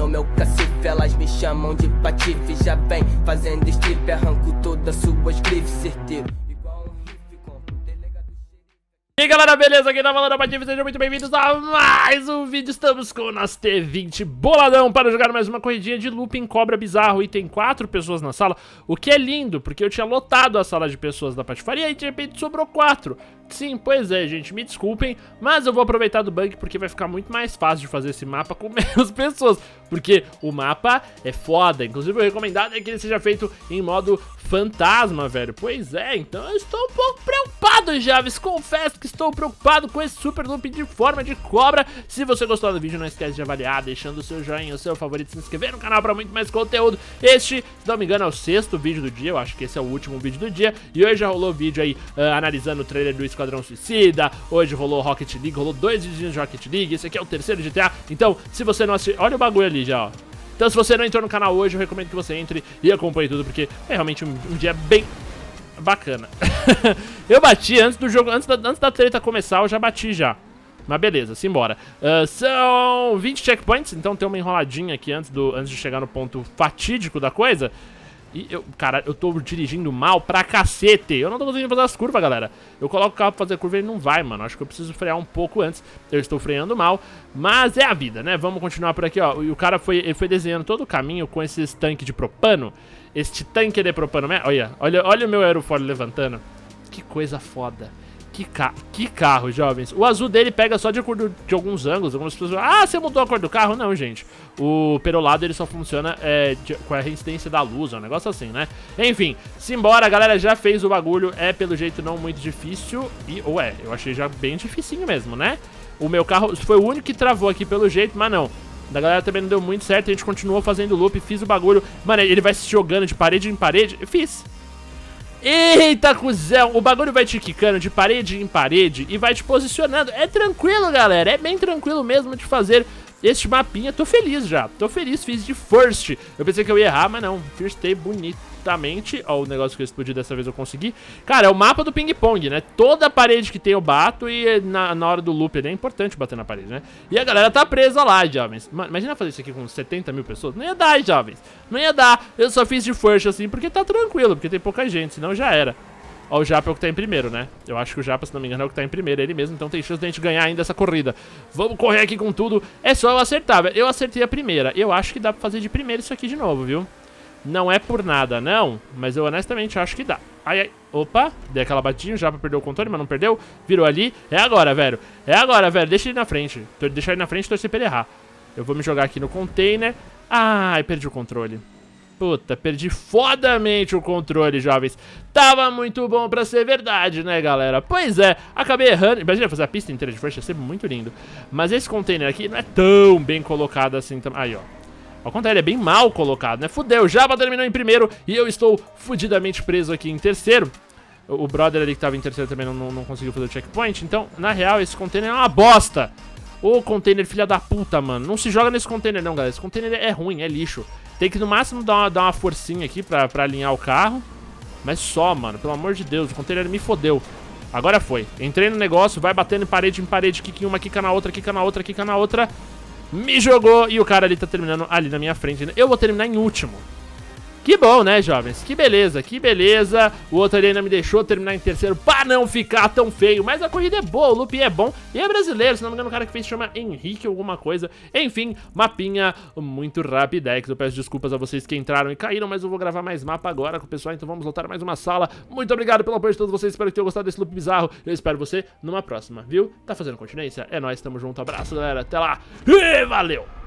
no meu cacife, elas me chamam de patife. Já vem fazendo strip, arranco todas suas grifes, certeiro. E aí galera, beleza? Aqui tá falando a Patife, sejam muito bem-vindos a mais um vídeo. Estamos com o nosso T20 boladão para jogar mais uma corridinha de looping cobra bizarro. E tem 4 pessoas na sala, o que é lindo, porque eu tinha lotado a sala de pessoas da patifaria e de repente sobrou 4. Sim, pois é, gente, me desculpem, mas eu vou aproveitar do bug porque vai ficar muito mais fácil de fazer esse mapa com menos pessoas, porque o mapa é foda. Inclusive o recomendado é que ele seja feito em modo fantasma, velho. Pois é, então eu estou um pouco preocupado, Javes. Confesso que estou preocupado com esse super loop de forma de cobra. Se você gostou do vídeo, não esquece de avaliar, deixando o seu joinha, o seu favorito, se inscrever no canal para muito mais conteúdo. Este, se não me engano, é o 6º vídeo do dia. Eu acho que esse é o último vídeo do dia. E hoje já rolou vídeo aí analisando o trailer do Esquadrão Suicida. Hoje rolou Rocket League, rolou 2 vídeos de Rocket League. Esse aqui é o 3º GTA. Então, se você não assistiu, olha o bagulho ali já, ó. Então se você não entrou no canal hoje, eu recomendo que você entre e acompanhe tudo, porque é realmente um dia bem bacana. Eu bati antes do jogo, antes da treta começar, eu já bati já. Mas beleza, simbora. São 20 checkpoints, então tem uma enroladinha aqui antes de chegar no ponto fatídico da coisa. E cara, eu tô dirigindo mal pra cacete. Eu não tô conseguindo fazer as curvas, galera. Eu coloco o carro pra fazer curva e ele não vai, mano. Acho que eu preciso frear um pouco antes. Eu estou freando mal, mas é a vida, né? Vamos continuar por aqui, ó. E o cara ele foi desenhando todo o caminho com esses tanques de propano. Este tanque de propano, olha o meu aerofólio levantando. Que coisa foda. Que carro, jovens. O azul dele pega só de acordo de alguns ângulos. Algumas pessoas falam, ah, você mudou a cor do carro? Não, gente. O perolado ele só funciona com a resistência da luz, é um negócio assim, né? Enfim, simbora, a galera já fez o bagulho. É pelo jeito não muito difícil. E, eu achei já bem dificinho mesmo, né? O meu carro foi o único que travou aqui pelo jeito, mas não. Da galera também não deu muito certo. A gente continuou fazendo loop, fiz o bagulho. Mano, ele vai se jogando de parede em parede. Eu fiz. Eita, cuzão, o bagulho vai te quicando de parede em parede e vai te posicionando. É tranquilo, galera, é bem tranquilo mesmo de fazer este mapinha. Tô feliz já, tô feliz, fiz de first. Eu pensei que eu ia errar, mas não, firstei bonitamente. Ó, o negócio que eu explodi dessa vez eu consegui. Cara, é o mapa do ping-pong, né? Toda parede que tem eu bato e na hora do loop é importante bater na parede, né? E a galera tá presa lá, jovens. Imagina fazer isso aqui com 70 mil pessoas. Não ia dar, jovens. Não ia dar. Eu só fiz de first assim porque tá tranquilo, porque tem pouca gente, senão já era. Ó, o Japa é o que tá em primeiro, né? Eu acho que o Japa, se não me engano, é o que tá em primeiro, ele mesmo. Então tem chance de a gente ganhar ainda essa corrida. Vamos correr aqui com tudo. É só eu acertar, velho. Eu acertei a primeira. Eu acho que dá pra fazer de primeira isso aqui de novo, viu? Não é por nada, não. Mas eu honestamente acho que dá. Ai, ai. Opa, dei aquela batidinha. O Japa perdeu o controle, mas não perdeu. Virou ali. É agora, velho. É agora, velho. Deixa ele na frente. Deixa ele na frente e torcer pra ele errar. Eu vou me jogar aqui no container. Ai, perdi o controle. Puta, perdi fodamente o controle, jovens. Tava muito bom pra ser verdade, né, galera? Pois é, acabei errando. Imagina fazer a pista inteira de first, ia ser muito lindo. Mas esse container aqui não é tão bem colocado assim. Aí, ó. Ao contrário, é bem mal colocado, né? Fudeu, Japa terminou em primeiro e eu estou fudidamente preso aqui em terceiro. O brother ali que tava em terceiro também não conseguiu fazer o checkpoint. Então, na real, esse container é uma bosta. Ô, container filha da puta, mano. Não se joga nesse container não, galera. Esse container é ruim, é lixo. Tem que no máximo dar uma forcinha aqui pra alinhar o carro. Mas só, mano, pelo amor de Deus. O container me fodeu. Agora foi. Entrei no negócio, vai batendo em parede, quica em uma, quica na outra, quica na outra, quica na outra. Me jogou e o cara ali tá terminando ali na minha frente. Eu vou terminar em último. Que bom, né, jovens? Que beleza, que beleza. O outro ali ainda me deixou terminar em terceiro pra não ficar tão feio. Mas a corrida é boa, o loop é bom. E é brasileiro, se não me engano o cara que fez chama Henrique alguma coisa. Enfim, mapinha muito rapidex. Eu peço desculpas a vocês que entraram e caíram, mas eu vou gravar mais mapa agora com o pessoal. Então vamos voltar a mais uma sala. Muito obrigado pelo apoio de todos vocês, espero que tenham gostado desse loop bizarro. Eu espero você numa próxima, viu? Tá fazendo continência? É nóis, tamo junto, abraço, galera. Até lá e valeu!